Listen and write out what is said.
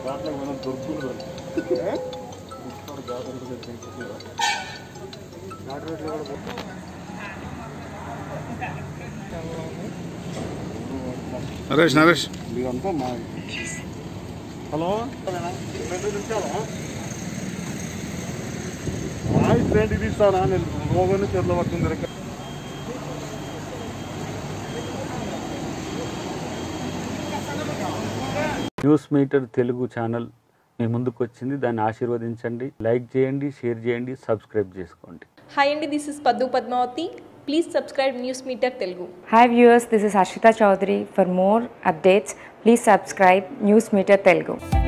దాంట్లో మనం దొరుకుతుంది నరేష్ నరేష్ ఇదంతా మా హలో 2 నిమిషాలా వాయిస్ రేంటి తీస్తానా నేను రోగాన్ని చేతిలో పడుతుంది న్యూస్ మీటర్ తెలుగు ఛానల్ మీ ముందుకు వచ్చింది. దాన్ని ఆశీర్వదించండి, లైక్ చేయండి, షేర్ చేయండి, సబ్స్క్రైబ్ చేసుకోండి. హాయ్ అండి, this is Paddu Padmavathi. Please subscribe news meter Telugu. Hi viewers, this is Harshita Chaudhary. For more updates, please subscribe News Meter Telugu.